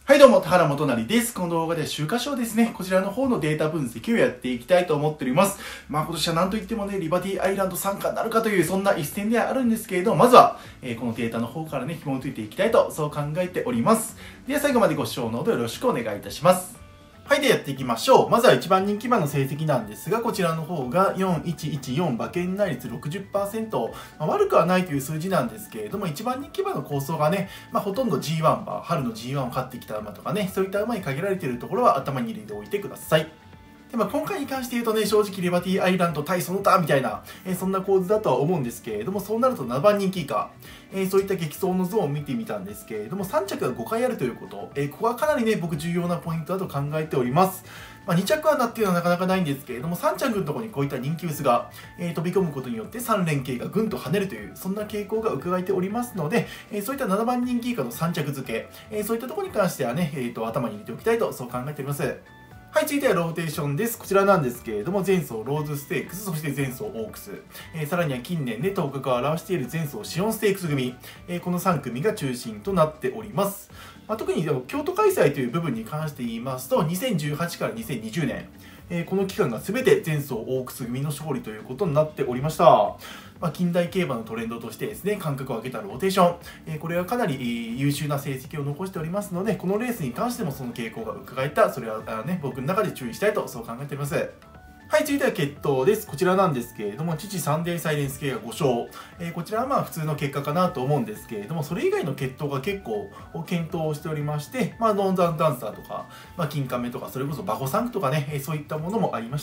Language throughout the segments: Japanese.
はいどうも、田原元成です。この動画では秋華賞ですね、こちらの方のデータ分析をやっていきたいと思っております。今年は何といってもね、リバティアイランド参加になるかという、そんな一戦ではあるんですけれど、まずは、このデータの方からね、紐解いていきたいと、そう考えております。では最後までご視聴のほどよろしくお願いいたします。はい、でやっていきましょう。まずは一番人気馬の成績なんですが、こちらの方が4114、馬券内率 60%、悪くはないという数字なんですけれども、一番人気馬の構想がね、ほとんど G1 馬、春の G1 を勝ってきた馬とかね、そういった馬に限られているところは頭に入れておいてください。で今回に関して言うとね、正直リバティアイランド対その他みたいな、そんな構図だとは思うんですけれども、そうなると7番人気以下、そういった激走のゾーンを見てみたんですけれども、3着が5回あるということ、ここはかなりね、僕重要なポイントだと考えております。2着はなっていうのはなかなかないんですけれども、3着のところにこういった人気薄が、飛び込むことによって3連携がぐんと跳ねるという、そんな傾向が伺えておりますので、そういった7番人気以下の3着付け、そういったところに関してはね、頭に入れておきたいと、そう考えております。はい、続いてはローテーションです。こちらなんですけれども、前走ローズステークス、そして前走オークス、さらには近年で頭角を表している前走シオンステークス組、この3組が中心となっております。特に京都開催という部分に関して言いますと、2018から2020年、この期間が全て前走オークス組の勝利ということになっておりました。近代競馬のトレンドとしてですね、間隔を空けたローテーション、これはかなり優秀な成績を残しておりますので、このレースに関してもその傾向が伺えた、それはね、僕の中で注意したいとそう考えております。はい、続いては決闘です。こちらなんですけれども、父サンデーサイレンス系が5勝。こちらは普通の結果かなと思うんですけれども、それ以外の決闘が結構検討をしておりまして、ノンザンダンサーとか、金亀とか、それこそバホサンクとかね、そういったものもありました。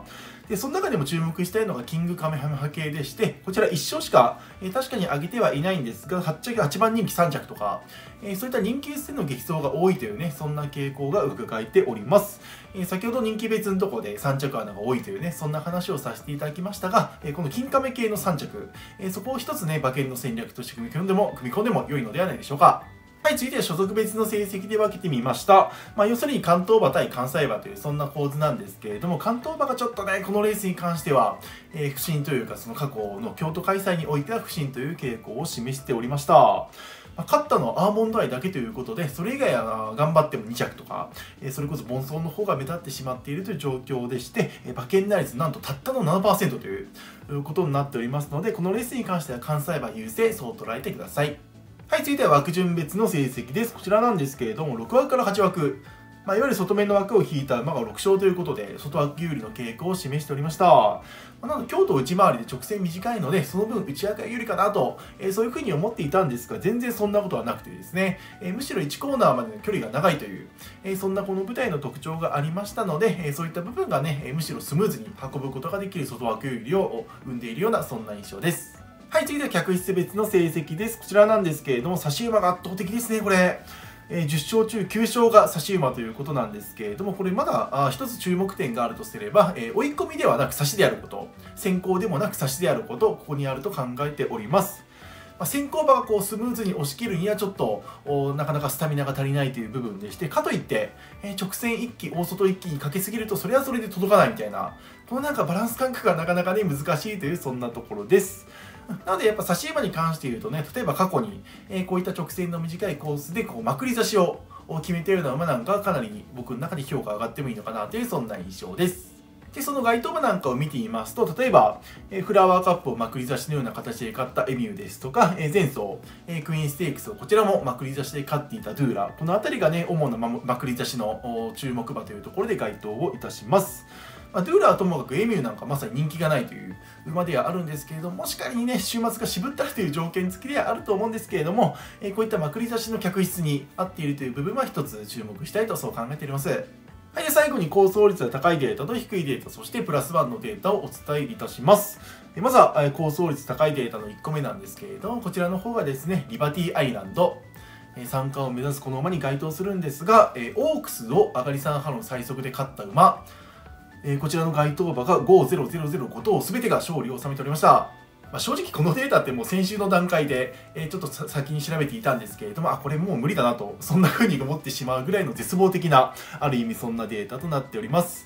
で、その中でも注目したいのがキングカメハメハ系でして、こちら1勝しか、確かに上げてはいないんですが、8番人気3着とか、そういった人気薄での激走が多いというね、そんな傾向が伺えております。先ほど人気別のところで3着穴が多いというね、そんな話をさせていただきましたが、この金亀系の3着、そこを一つね、馬券の戦略として組み込んでも良いのではないでしょうか。はい、続いては所属別の成績で分けてみました。要するに関東馬対関西馬というそんな構図なんですけれども、関東馬がちょっとね、このレースに関しては、不振というか、その過去の京都開催においては不振という傾向を示しておりました。勝ったのはアーモンドアイだけということで、それ以外は頑張っても2着とか、それこそ盆走の方が目立ってしまっているという状況でして、馬券内率なんとたったの 7% ということになっておりますので、このレースに関しては関西馬優勢、そう捉えてください。はい、続いては枠順別の成績です。こちらなんですけれども、6枠から8枠。いわゆる外面の枠を引いた馬が6勝ということで、外枠有利の傾向を示しておりました。なので、京都内回りで直線短いので、その分内枠が有利かなと、そういうふうに思っていたんですが、全然そんなことはなくてですね、むしろ1コーナーまでの距離が長いという、そんなこの舞台の特徴がありましたので、そういった部分がね、むしろスムーズに運ぶことができる外枠有利を生んでいるような、そんな印象です。はい、次では客室別の成績です。こちらなんですけれども、差し馬が圧倒的ですね、これ。10勝中9勝が差し馬ということなんですけれども、これまだ一つ注目点があるとすれば、追い込みではなく差しであること、先行でもなく差しであること、ここにあると考えております。先行馬がスムーズに押し切るにはちょっとなかなかスタミナが足りないという部分でして、かといって、直線一気、大外一気にかけすぎるとそれはそれで届かないみたいな、このバランス感覚がなかなかね難しいというそんなところです。なのでやっぱ差し馬に関して言うとね、例えば過去に、こういった直線の短いコースでまくり差しを決めているような馬なんかはかなり僕の中で評価上がってもいいのかなというそんな印象です。で、その該当馬なんかを見てみますと、例えば、フラワーカップをまくり差しのような形で勝ったエミューですとか、前走、クイーンステークスをこちらもまくり差しで勝っていたドゥーラ、この辺りがね、主なまくり差しの注目馬というところで該当をいたします。ドゥーラはともかくエミューなんかまさに人気がないという馬ではあるんですけれども、もし仮にね、週末が渋ったらという条件付きではあると思うんですけれども、こういったまくり差しの客室に合っているという部分は一つ注目したいとそう考えております。はい、で最後に構想率が高いデータと低いデータ、そしてプラス1のデータをお伝えいたします。まずは構想率高いデータの1個目なんですけれども、こちらの方がですね、リバティアイランド。三冠を目指すこの馬に該当するんですが、オークスを上がり3波の最速で勝った馬、こちらの該当馬が50005頭全てが勝利を収めておりました。正直このデータってもう先週の段階で、ちょっと先に調べていたんですけれども、これもう無理だなと、そんな風に思ってしまうぐらいの絶望的な、ある意味そんなデータとなっております。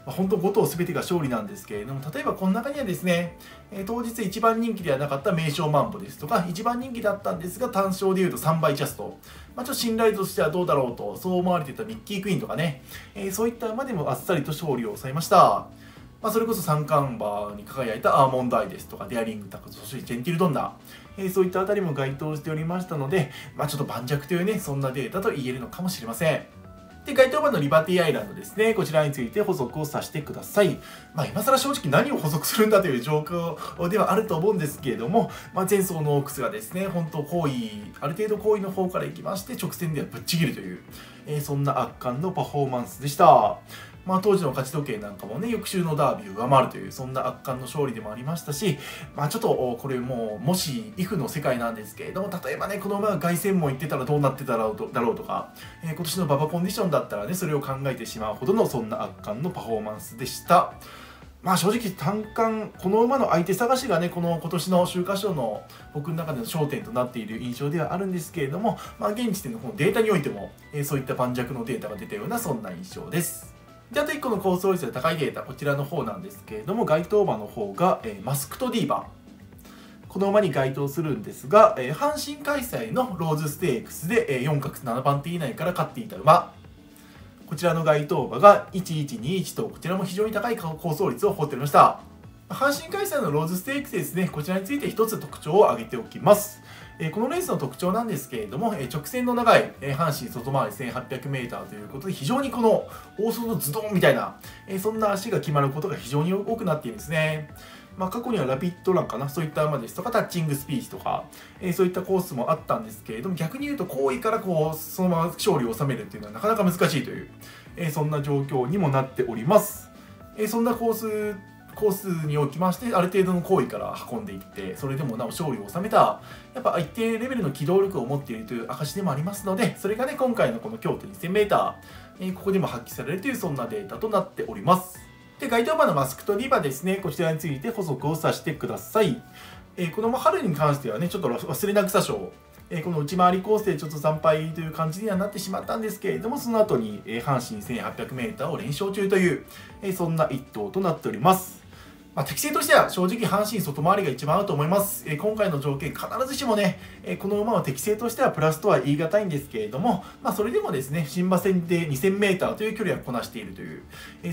本当5頭全てが勝利なんですけれども、例えばこの中にはですね、当日1番人気ではなかった名将マンボですとか、1番人気だったんですが単勝でいうと3倍ジャスト、ちょっと信頼としてはどうだろうとそう思われていたミッキークイーンとかね、そういった馬でもあっさりと勝利を収めました。それこそ三冠馬に輝いたアーモンドアイですとか、デアリングタカ、そしてジェンティルドンナ、そういったあたりも該当しておりましたので、ちょっと盤石というね、そんなデータと言えるのかもしれません。で、該当馬のリバティアイランドですね、こちらについて補足をさせてください。今更正直何を補足するんだという状況ではあると思うんですけれども、前走のオークスがですね、本当好位、ある程度好位の方から行きまして、直線ではぶっちぎるという、そんな圧巻のパフォーマンスでした。当時の勝ち時計なんかもね、翌週のダービーを上回るという、そんな圧巻の勝利でもありましたし、ちょっとこれもし、イフの世界なんですけれども、例えばね、この馬が凱旋門行ってたらどうなってただろうとか、今年の馬場コンディションだったらね、それを考えてしまうほどの、そんな圧巻のパフォーマンスでした。正直単冠、この馬の相手探しがね、今年の秋華賞の僕の中での焦点となっている印象ではあるんですけれども、現時点のこのデータにおいても、そういった盤石のデータが出たような、そんな印象です。で、あと1個の構想率が高いデータ、こちらの方なんですけれども、該当馬の方が、マスクトディーバ。この馬に該当するんですが、阪神開催のローズステークスで 4×7 番手以内から勝っていた馬。こちらの該当馬が1121と、こちらも非常に高い構想率を誇っておりました。阪神開催のローズステークスですね、こちらについて一つ特徴を挙げておきます。このレースの特徴なんですけれども、直線の長い阪神外回り 1800m ということで、非常にこの大外のズドンみたいな、そんな足が決まることが非常に多くなっているんですね。過去にはラピッドランかな、そういった馬ですとか、タッチングスピーチとか、そういったコースもあったんですけれども、逆に言うと、好位からそのまま勝利を収めるっていうのはなかなか難しいという、そんな状況にもなっております。そんなコースにおきまして、ある程度の好位から運んでいって、それでもなお勝利を収めた、やっぱ一定レベルの機動力を持っているという証でもありますので、それがね、今回のこの京都 2000m、ここでも発揮されるという、そんなデータとなっております。で、該当馬のマスクとリバですね、こちらについて補足をさせてください。この春に関してはね、ちょっと忘れな草賞、この内回りコースでちょっと惨敗という感じにはなってしまったんですけれども、その後に阪神 1800m を連勝中という、そんな一頭となっております。適正としては正直阪神外回りが一番合うと思います。今回の条件必ずしもね、この馬は適正としてはプラスとは言い難いんですけれども、それでもですね、新馬戦で 2000m という距離はこなしているという、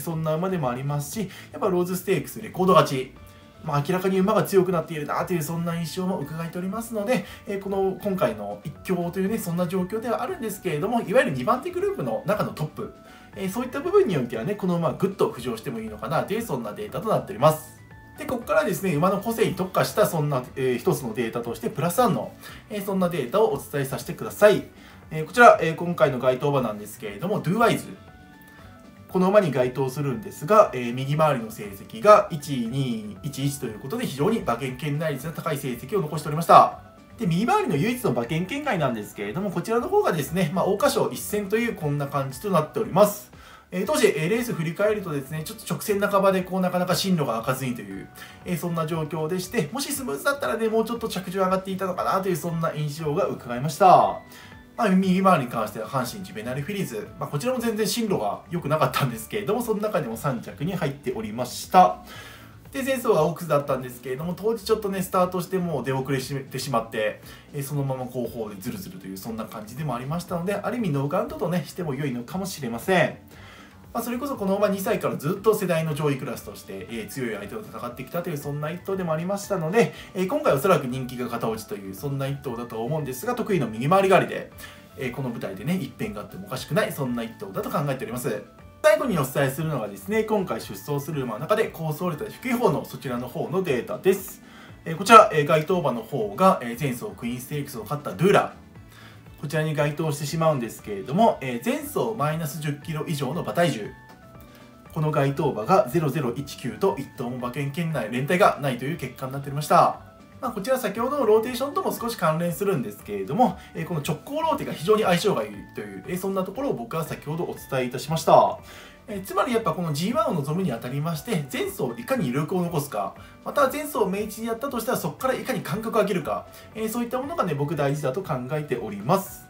そんな馬でもありますし、やっぱローズステークスレコード勝ち、明らかに馬が強くなっているなというそんな印象も伺えておりますので、今回の一強というね、そんな状況ではあるんですけれども、いわゆる2番手グループの中のトップ、そういった部分においてはね、この馬はぐっと浮上してもいいのかなというそんなデータとなっております。で、ここからですね、馬の個性に特化したそんな、一つのデータとしてプラス1の、そんなデータをお伝えさせてください。こちら、今回の該当馬なんですけれども、ドゥーワイズ。この馬に該当するんですが、右回りの成績が1、2、1、1ということで非常に馬券圏内率が高い成績を残しておりました。で、右回りの唯一の馬券圏外なんですけれども、こちらの方がですね、桜花賞1戦というこんな感じとなっております。当時、レース振り返るとですね、ちょっと直線半ばでなかなか進路が開かずにという、そんな状況でして、もしスムーズだったらね、もうちょっと着順上がっていたのかなというそんな印象が伺いました。右回りに関しては阪神ジュベナルフィリーズ、こちらも全然進路が良くなかったんですけれども、その中でも3着に入っておりました。で、前走がオークスだったんですけれども、当時ちょっとね、スタートしてもう出遅れてしまって、そのまま後方でズルズルという、そんな感じでもありましたので、ある意味ノーカウントとね、しても良いのかもしれません。それこそこの馬2歳からずっと世代の上位クラスとして、強い相手と戦ってきたというそんな一頭でもありましたので、今回おそらく人気が片落ちというそんな一頭だと思うんですが、得意の右回り狩りで、この舞台でね一変があってもおかしくないそんな一頭だと考えております。最後にお伝えするのがですね、今回出走する馬の中で構想率が低い方のそちらの方のデータです。こちら、該当馬の方が前走クイーンステークスを勝ったドゥーラ、こちらに該当してしまうんですけれども、前走マイナス10キロ以上の馬体重、この該当馬が0019と1頭も馬券圏内連帯がないという結果になっておりました。こちら先ほどのローテーションとも少し関連するんですけれども、この直行ローテが非常に相性がいいという、そんなところを僕は先ほどお伝えいたしました。つまりやっぱこの G1 を望むにあたりまして、前走いかに余力を残すか、または前走明治にやったとしたらそこからいかに間隔を上げるか、そういったものがね、僕大事だと考えております。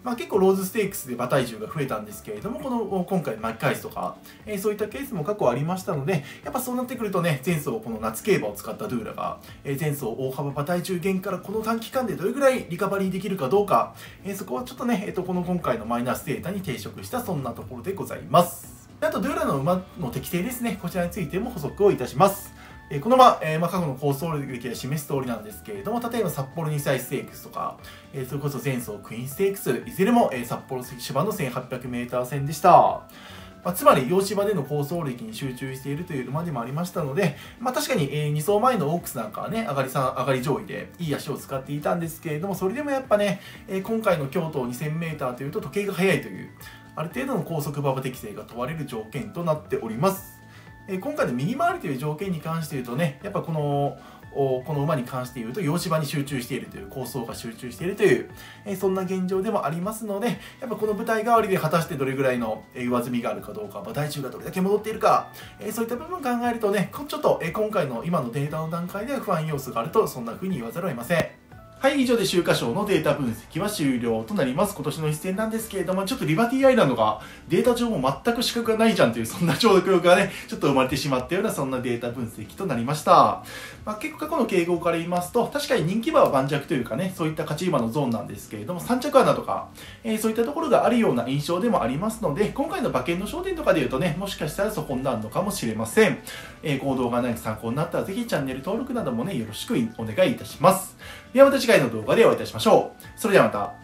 結構ローズステークスで馬体重が増えたんですけれども、この今回巻き返すとか、そういったケースも過去ありましたので、やっぱそうなってくるとね、前走この夏競馬を使ったドゥーラが、前走大幅馬体重減からこの短期間でどれぐらいリカバリーできるかどうか、そこはちょっとね、この今回のマイナスデータに抵触したそんなところでございます。あと、ドゥーラの馬の適性ですね、こちらについても補足をいたします。この馬、過去の構想歴が示す通りなんですけれども、例えば札幌2歳ステークスとか、それこそ前走クイーンステークス、いずれも、札幌芝の 1800m 戦でした。つまり、洋芝での構想歴に集中しているという馬でもありましたので、確かに、2走前のオークスなんかはね、上がり上位でいい足を使っていたんですけれども、それでもやっぱね、今回の京都 2000m というと時計が速いという、ある程度の高速馬場適性が問われる条件となっております。今回の右回りという条件に関して言うとね、やっぱこの馬に関して言うと、洋芝に集中しているという、構想が集中しているという、そんな現状でもありますので、やっぱこの舞台代わりで果たしてどれぐらいの上積みがあるかどうか、馬体重がどれだけ戻っているか、そういった部分を考えるとね、ちょっと今回の今のデータの段階では不安要素があると、そんな風に言わざるを得ません。はい、以上で秋華賞のデータ分析は終了となります。今年の一戦なんですけれども、ちょっとリバティアイランドがデータ上も全く資格がないじゃんという、そんな状況がね、ちょっと生まれてしまったような、そんなデータ分析となりました。結構過去の傾向から言いますと、確かに人気馬は盤石というかね、そういった勝ち馬のゾーンなんですけれども、3着穴とか、そういったところがあるような印象でもありますので、今回の馬券の焦点とかで言うとね、もしかしたらそこになるのかもしれません。この動画が何か参考になったら、ぜひチャンネル登録などもね、よろしくお願いいたします。ではまた次回の動画でお会いいたしましょう。それではまた。